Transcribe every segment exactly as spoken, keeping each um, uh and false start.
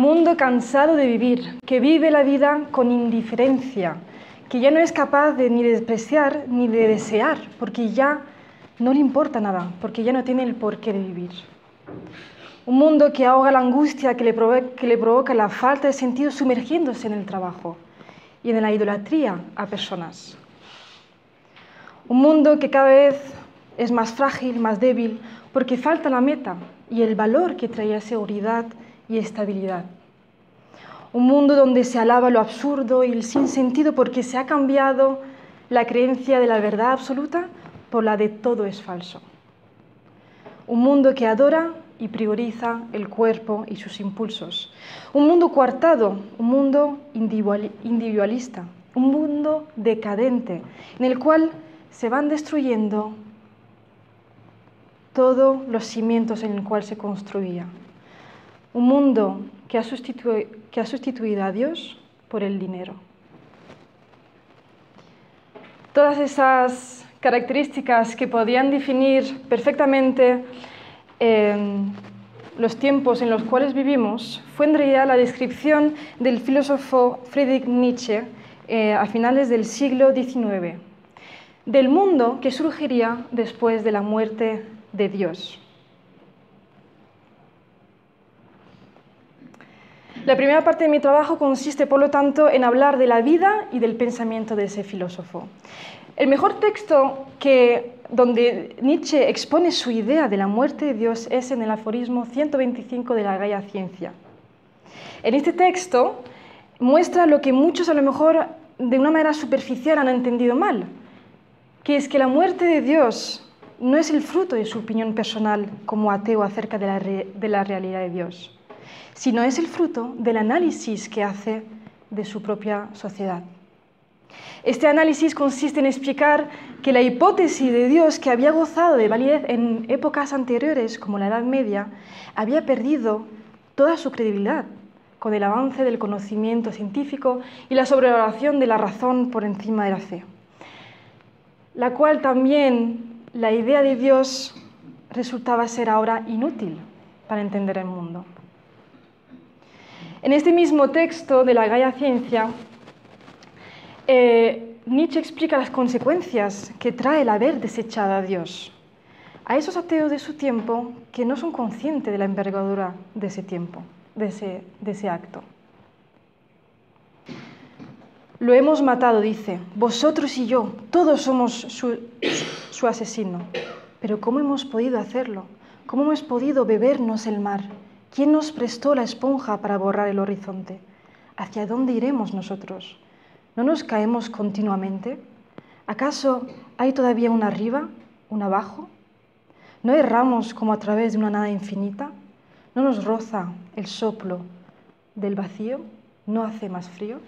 mundo cansado de vivir, que vive la vida con indiferencia, que ya no es capaz de ni de despreciar ni de desear, porque ya no le importa nada, porque ya no tiene el porqué de vivir. Un mundo que ahoga la angustia que le, provoca, que le provoca la falta de sentido sumergiéndose en el trabajo y en la idolatría a personas. Un mundo que cada vez es más frágil, más débil, porque falta la meta y el valor que traía seguridad y estabilidad. Un mundo donde se alaba lo absurdo y el sinsentido porque se ha cambiado la creencia de la verdad absoluta por la de todo es falso. Un mundo que adora y prioriza el cuerpo y sus impulsos. Un mundo coartado, un mundo individualista, un mundo decadente en el cual se van destruyendo todos los cimientos en el cual se construía. Un mundo que ha, sustitu- que ha sustituido a Dios por el dinero. Todas esas características que podían definir perfectamente eh, los tiempos en los cuales vivimos fue en realidad la descripción del filósofo Friedrich Nietzsche eh, a finales del siglo diecinueve, del mundo que surgiría después de la muerte de Dios. La primera parte de mi trabajo consiste, por lo tanto, en hablar de la vida y del pensamiento de ese filósofo. El mejor texto que, donde Nietzsche expone su idea de la muerte de Dios es en el aforismo ciento veinticinco de la Gaia Ciencia. En este texto muestra lo que muchos a lo mejor de una manera superficial han entendido mal, que es que la muerte de Dios no es el fruto de su opinión personal como ateo acerca de la, re, de la realidad de Dios, sino es el fruto del análisis que hace de su propia sociedad. Este análisis consiste en explicar que la hipótesis de Dios, que había gozado de validez en épocas anteriores, como la Edad Media, había perdido toda su credibilidad con el avance del conocimiento científico y la sobrevaloración de la razón por encima de la fe, la cual también la idea de Dios resultaba ser ahora inútil para entender el mundo. En este mismo texto de la Gaia Ciencia, eh, Nietzsche explica las consecuencias que trae el haber desechado a Dios a esos ateos de su tiempo que no son conscientes de la envergadura de ese tiempo, de ese, de ese acto. Lo hemos matado, dice, vosotros y yo, todos somos su, su asesino. Pero ¿cómo hemos podido hacerlo? ¿Cómo hemos podido bebernos el mar? ¿Quién nos prestó la esponja para borrar el horizonte? ¿Hacia dónde iremos nosotros? ¿No nos caemos continuamente? ¿Acaso hay todavía un arriba, un abajo? ¿No erramos como a través de una nada infinita? ¿No nos roza el soplo del vacío? ¿No hace más frío?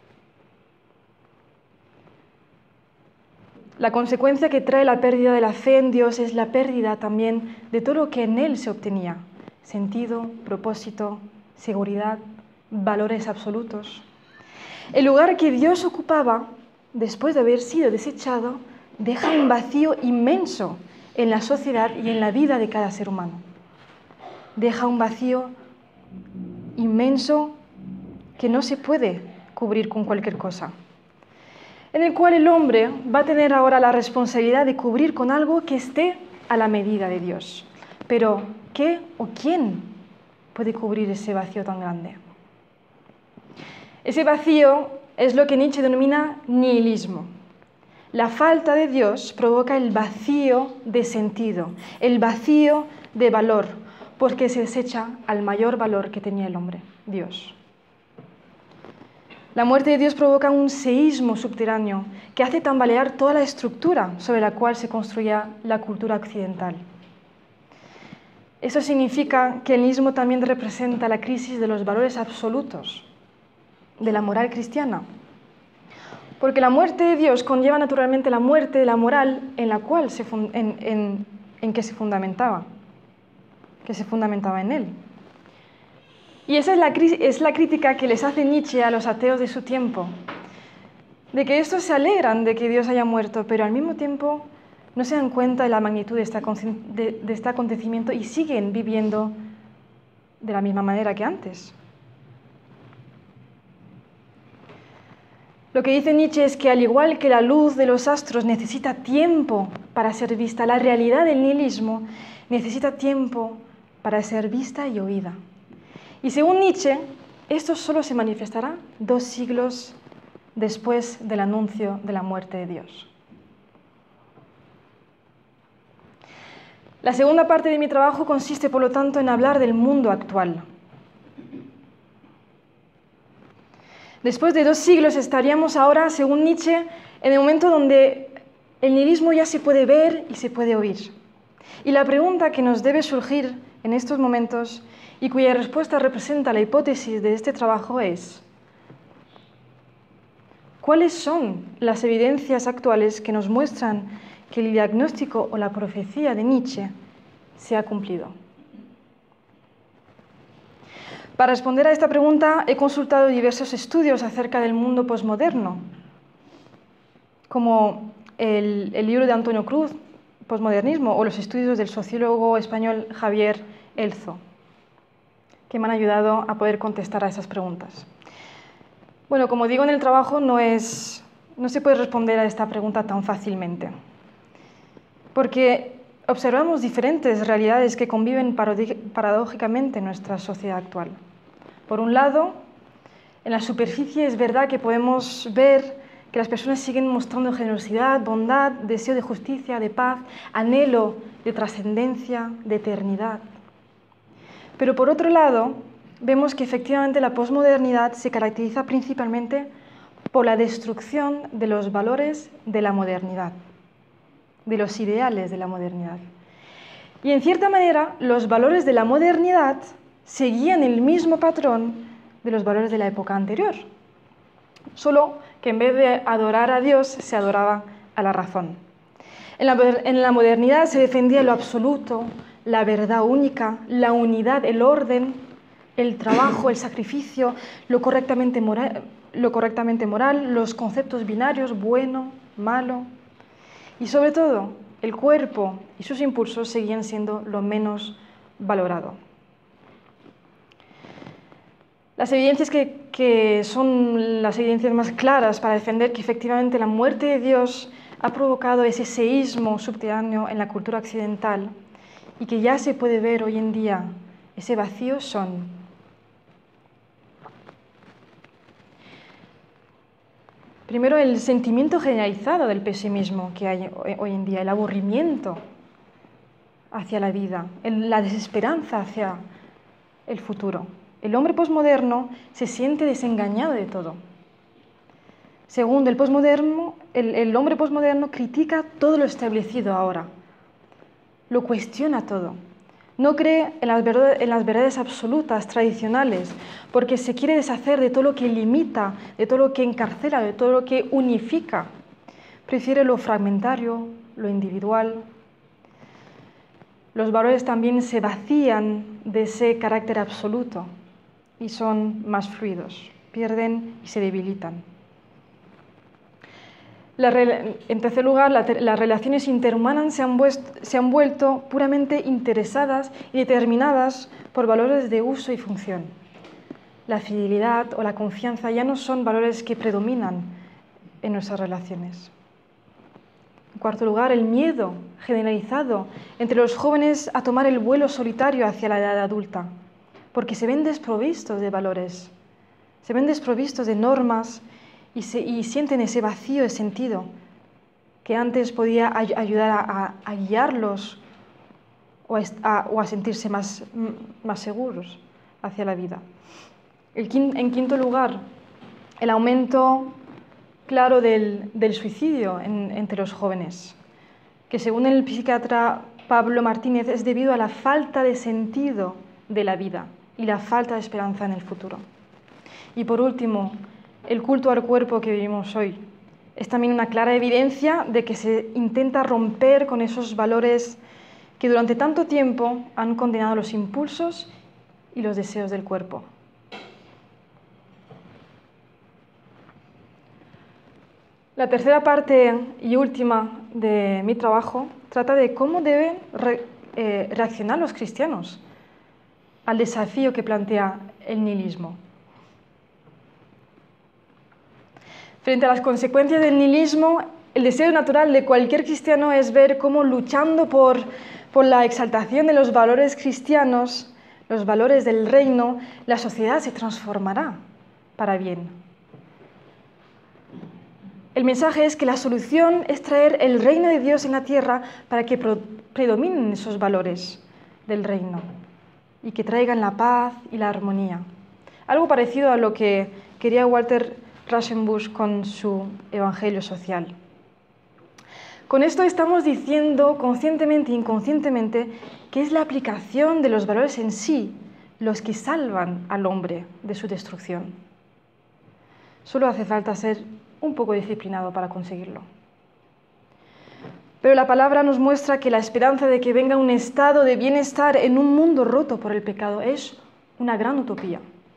La consecuencia que trae la pérdida de la fe en Dios es la pérdida también de todo lo que en Él se obtenía: sentido, propósito, seguridad, valores absolutos. El lugar que Dios ocupaba, después de haber sido desechado, deja un vacío inmenso en la sociedad y en la vida de cada ser humano. Deja un vacío inmenso que no se puede cubrir con cualquier cosa, en el cual el hombre va a tener ahora la responsabilidad de cubrir con algo que esté a la medida de Dios. Pero, ¿qué o quién puede cubrir ese vacío tan grande? Ese vacío es lo que Nietzsche denomina nihilismo. La falta de Dios provoca el vacío de sentido, el vacío de valor, porque se desecha al mayor valor que tenía el hombre, Dios. La muerte de Dios provoca un seísmo subterráneo que hace tambalear toda la estructura sobre la cual se construía la cultura occidental. Eso significa que el nihilismo también representa la crisis de los valores absolutos de la moral cristiana, porque la muerte de Dios conlleva naturalmente la muerte de la moral en la cual se fund- en, en, en que se fundamentaba, que se fundamentaba en él. Y esa es la, es la crítica que les hace Nietzsche a los ateos de su tiempo, de que estos se alegran de que Dios haya muerto, pero al mismo tiempo no se dan cuenta de la magnitud de este, de, de este acontecimiento y siguen viviendo de la misma manera que antes. Lo que dice Nietzsche es que al igual que la luz de los astros necesita tiempo para ser vista, la realidad del nihilismo necesita tiempo para ser vista y oída. Y según Nietzsche, esto solo se manifestará dos siglos después del anuncio de la muerte de Dios. La segunda parte de mi trabajo consiste, por lo tanto, en hablar del mundo actual. Después de dos siglos estaríamos ahora, según Nietzsche, en el momento donde el nihilismo ya se puede ver y se puede oír. Y la pregunta que nos debe surgir en estos momentos y cuya respuesta representa la hipótesis de este trabajo es: ¿cuáles son las evidencias actuales que nos muestran que el diagnóstico o la profecía de Nietzsche se ha cumplido? Para responder a esta pregunta he consultado diversos estudios acerca del mundo posmoderno, como el, el libro de Antonio Cruz, Posmodernismo, o los estudios del sociólogo español Javier Elzo, que me han ayudado a poder contestar a esas preguntas. Bueno, como digo en el trabajo, no, es, no se puede responder a esta pregunta tan fácilmente, porque observamos diferentes realidades que conviven paradójicamente en nuestra sociedad actual. Por un lado, en la superficie es verdad que podemos ver que las personas siguen mostrando generosidad, bondad, deseo de justicia, de paz, anhelo de trascendencia, de eternidad. Pero por otro lado, vemos que efectivamente la posmodernidad se caracteriza principalmente por la destrucción de los valores de la modernidad, de los ideales de la modernidad. Y en cierta manera, los valores de la modernidad seguían el mismo patrón de los valores de la época anterior, solo que en vez de adorar a Dios, se adoraba a la razón. En la, en la modernidad se defendía lo absoluto, la verdad única, la unidad, el orden, el trabajo, el sacrificio, lo correctamente moral, lo correctamente moral, los conceptos binarios, bueno, malo, y sobre todo, el cuerpo y sus impulsos seguían siendo lo menos valorado. Las evidencias que, que son las evidencias más claras para defender que efectivamente la muerte de Dios ha provocado ese seísmo subterráneo en la cultura occidental y que ya se puede ver hoy en día ese vacío son: primero, el sentimiento generalizado del pesimismo que hay hoy en día, el aburrimiento hacia la vida, la desesperanza hacia el futuro. El hombre posmoderno se siente desengañado de todo. Segundo, el, posmoderno, el, el hombre posmoderno critica todo lo establecido ahora, lo cuestiona todo. No cree en las, verdades, en las verdades absolutas, tradicionales, porque se quiere deshacer de todo lo que limita, de todo lo que encarcela, de todo lo que unifica. Prefiere lo fragmentario, lo individual. Los valores también se vacían de ese carácter absoluto y son más fluidos, pierden y se debilitan. La, en tercer lugar, la, las relaciones interhumanas se han, se han vuelto puramente interesadas y determinadas por valores de uso y función. La fidelidad o la confianza ya no son valores que predominan en nuestras relaciones. En cuarto lugar, el miedo generalizado entre los jóvenes a tomar el vuelo solitario hacia la edad adulta, porque se ven desprovistos de valores, se ven desprovistos de normas y, se, y sienten ese vacío de sentido que antes podía ay ayudar a, a, a guiarlos o a, o a sentirse más, más seguros hacia la vida. El quin en quinto lugar, el aumento claro del, del suicidio en, entre los jóvenes, que según el psiquiatra Pablo Martínez es debido a la falta de sentido de la vida y la falta de esperanza en el futuro. Y por último, el culto al cuerpo que vivimos hoy es también una clara evidencia de que se intenta romper con esos valores que durante tanto tiempo han condenado los impulsos y los deseos del cuerpo. La tercera parte y última de mi trabajo trata de cómo deben re, eh, reaccionar los cristianos al desafío que plantea el nihilismo. Frente a las consecuencias del nihilismo, el deseo natural de cualquier cristiano es ver cómo luchando por, por la exaltación de los valores cristianos, los valores del reino, la sociedad se transformará para bien. El mensaje es que la solución es traer el reino de Dios en la tierra para que predominen esos valores del reino y que traigan la paz y la armonía. Algo parecido a lo que quería Walter Rauschenbusch con su Evangelio Social. Con esto estamos diciendo conscientemente e inconscientemente que es la aplicación de los valores en sí los que salvan al hombre de su destrucción. Solo hace falta ser un poco disciplinado para conseguirlo. Pero la palabra nos muestra que la esperanza de que venga un estado de bienestar en un mundo roto por el pecado es una gran utopía.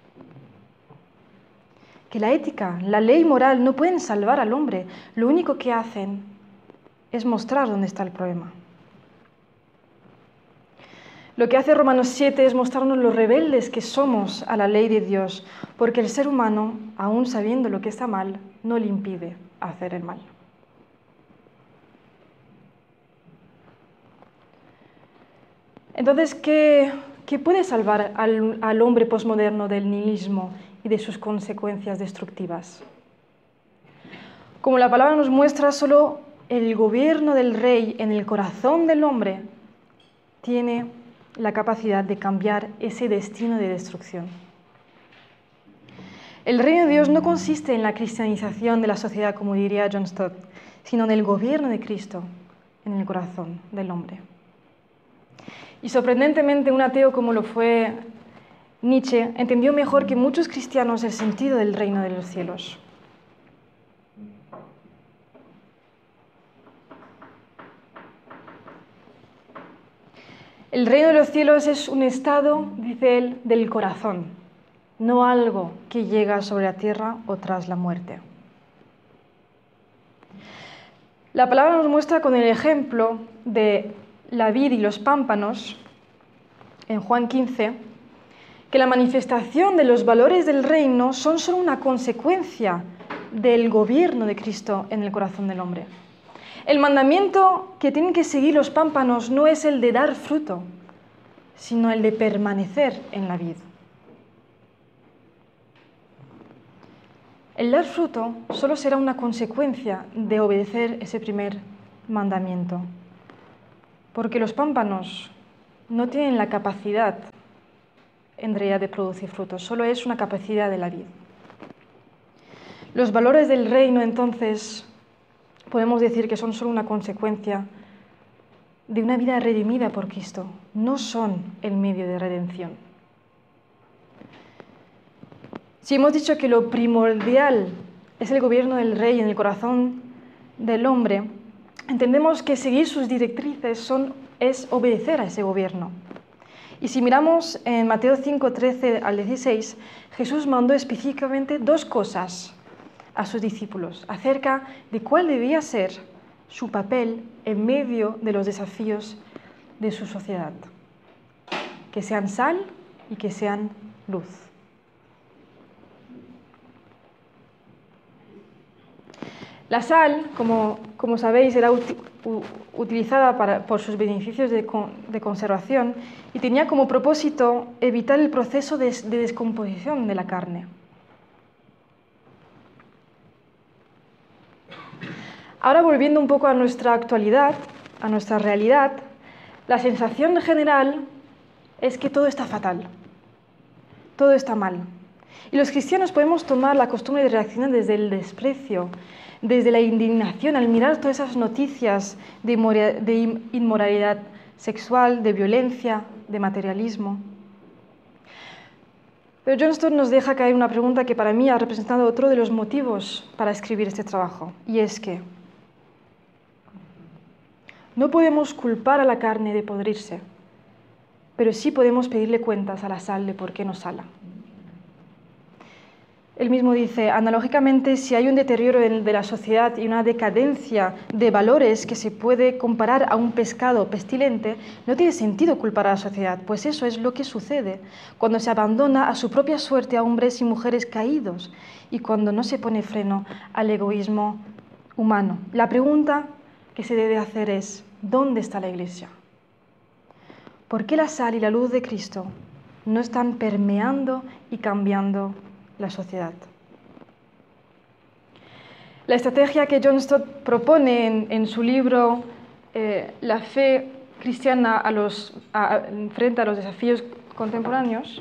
Que la ética, la ley moral no pueden salvar al hombre, lo único que hacen es mostrar dónde está el problema. Lo que hace Romanos siete es mostrarnos lo rebeldes que somos a la ley de Dios, porque el ser humano, aún sabiendo lo que está mal, no le impide hacer el mal. Entonces, ¿qué, qué puede salvar al, al hombre posmoderno del nihilismo y de sus consecuencias destructivas? Como la palabra nos muestra, solo el gobierno del rey en el corazón del hombre tiene la capacidad de cambiar ese destino de destrucción. El reino de Dios no consiste en la cristianización de la sociedad, como diría John Stott, sino en el gobierno de Cristo en el corazón del hombre. Y sorprendentemente, un ateo como lo fue Nietzsche entendió mejor que muchos cristianos el sentido del reino de los cielos. El reino de los cielos es un estado, dice él, del corazón, no algo que llega sobre la tierra o tras la muerte. La palabra nos muestra con el ejemplo de la vid y los pámpanos, en Juan quince, que la manifestación de los valores del reino son solo una consecuencia del gobierno de Cristo en el corazón del hombre. El mandamiento que tienen que seguir los pámpanos no es el de dar fruto, sino el de permanecer en la vid. El dar fruto solo será una consecuencia de obedecer ese primer mandamiento, porque los pámpanos no tienen la capacidad en realidad de producir frutos, solo es una capacidad de la vid. Los valores del reino, entonces, podemos decir que son solo una consecuencia de una vida redimida por Cristo, no son el medio de redención. Si hemos dicho que lo primordial es el gobierno del rey en el corazón del hombre, entendemos que seguir sus directrices son, es obedecer a ese gobierno. Y si miramos en Mateo cinco, trece al dieciséis, Jesús mandó específicamente dos cosas a sus discípulos acerca de cuál debía ser su papel en medio de los desafíos de su sociedad. Que sean sal y que sean luz. La sal, como, como sabéis, era uti utilizada para, por sus beneficios de, con de conservación y tenía como propósito evitar el proceso de, de descomposición de la carne. Ahora, volviendo un poco a nuestra actualidad, a nuestra realidad, la sensación general es que todo está fatal, todo está mal. Y los cristianos podemos tomar la costumbre de reaccionar desde el desprecio, desde la indignación al mirar todas esas noticias de inmoralidad sexual, de violencia, de materialismo. Pero John Stott nos deja caer una pregunta que para mí ha representado otro de los motivos para escribir este trabajo, y es que no podemos culpar a la carne de podrirse, pero sí podemos pedirle cuentas a la sal de por qué no sala. Él mismo dice, analógicamente, si hay un deterioro de la sociedad y una decadencia de valores que se puede comparar a un pescado pestilente, no tiene sentido culpar a la sociedad, pues eso es lo que sucede cuando se abandona a su propia suerte a hombres y mujeres caídos y cuando no se pone freno al egoísmo humano. La pregunta que se debe hacer es, ¿dónde está la Iglesia? ¿Por qué la sal y la luz de Cristo no están permeando y cambiando la sociedad? La estrategia que John Stott propone en, en su libro eh, La fe cristiana a los, a, frente a los desafíos contemporáneos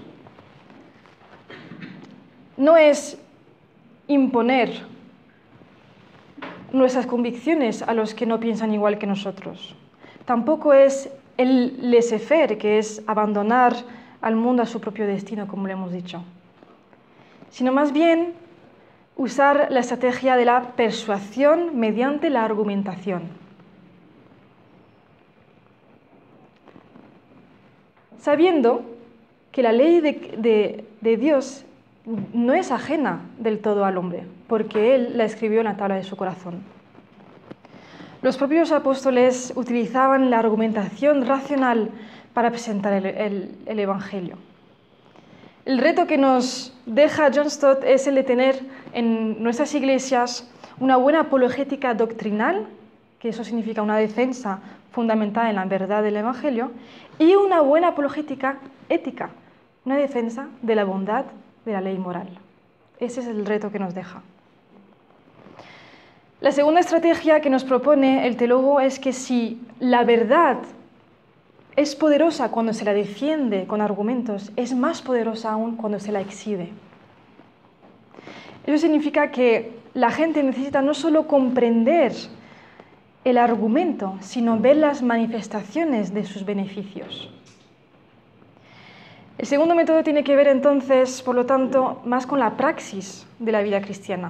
no es imponer nuestras convicciones a los que no piensan igual que nosotros. Tampoco es el laissez-faire, que es abandonar al mundo a su propio destino, como le hemos dicho, sino más bien usar la estrategia de la persuasión mediante la argumentación. Sabiendo que la ley de, de, de Dios no es ajena del todo al hombre, porque Él la escribió en la tabla de su corazón. Los propios apóstoles utilizaban la argumentación racional para presentar el, el, el Evangelio. El reto que nos deja John Stott es el de tener en nuestras iglesias una buena apologética doctrinal, que eso significa una defensa fundamentada en la verdad del Evangelio, y una buena apologética ética, una defensa de la bondad de la ley moral. Ese es el reto que nos deja. La segunda estrategia que nos propone el teólogo es que si la verdad es poderosa cuando se la defiende con argumentos, es más poderosa aún cuando se la exhibe. Eso significa que la gente necesita no solo comprender el argumento, sino ver las manifestaciones de sus beneficios. El segundo método tiene que ver entonces, por lo tanto, más con la praxis de la vida cristiana.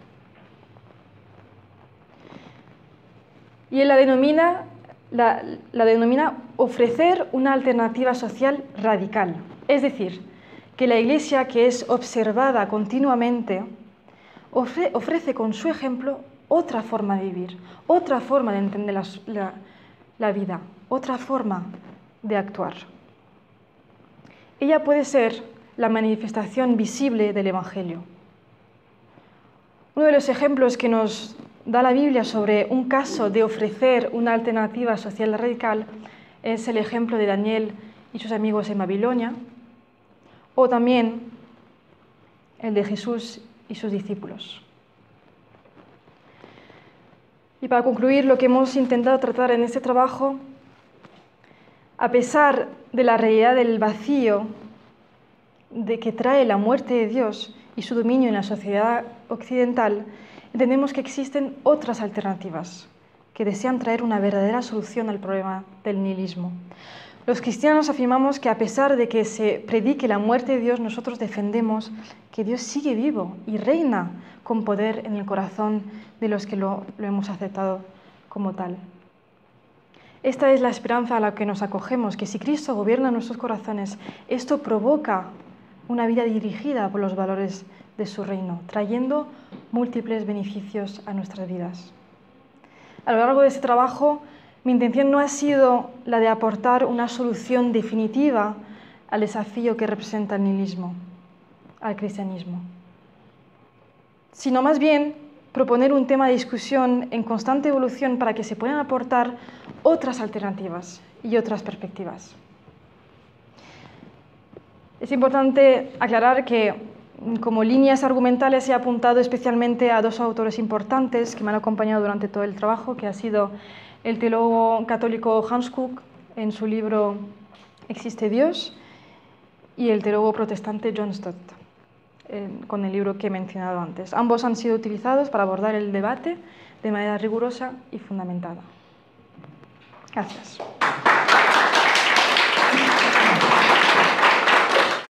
Y él la denomina La, la denomina ofrecer una alternativa social radical. Es decir, que la Iglesia, que es observada continuamente, ofre, ofrece con su ejemplo otra forma de vivir, otra forma de entender la, la, la vida, otra forma de actuar. Ella puede ser la manifestación visible del Evangelio. Uno de los ejemplos que nos da la Biblia sobre un caso de ofrecer una alternativa social radical es el ejemplo de Daniel y sus amigos en Babilonia, o también el de Jesús y sus discípulos. Y para concluir, lo que hemos intentado tratar en este trabajo, a pesar de la realidad del vacío de que trae la muerte de Dios y su dominio en la sociedad occidental, entendemos que existen otras alternativas que desean traer una verdadera solución al problema del nihilismo. Los cristianos afirmamos que a pesar de que se predique la muerte de Dios, nosotros defendemos que Dios sigue vivo y reina con poder en el corazón de los que lo, lo hemos aceptado como tal. Esta es la esperanza a la que nos acogemos, que si Cristo gobierna nuestros corazones, esto provoca una vida dirigida por los valores de su reino, trayendo múltiples beneficios a nuestras vidas. A lo largo de este trabajo, mi intención no ha sido la de aportar una solución definitiva al desafío que representa el nihilismo, al cristianismo, sino más bien proponer un tema de discusión en constante evolución para que se puedan aportar otras alternativas y otras perspectivas. Es importante aclarar que como líneas argumentales he apuntado especialmente a dos autores importantes que me han acompañado durante todo el trabajo, que ha sido el teólogo católico Hans Kuk en su libro ¿Existe Dios? Y el teólogo protestante John Stott eh, con el libro que he mencionado antes. Ambos han sido utilizados para abordar el debate de manera rigurosa y fundamentada. Gracias.